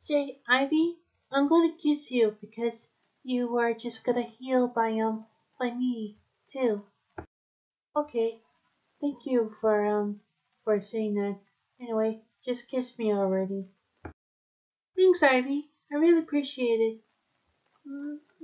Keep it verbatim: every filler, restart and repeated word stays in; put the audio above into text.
Say, Ivy, I'm gonna kiss you because you were just gonna heal by um by me too. Okay, thank you for um for saying that. Anyway, just kiss me already. Thanks, Ivy. I really appreciate it. Mm,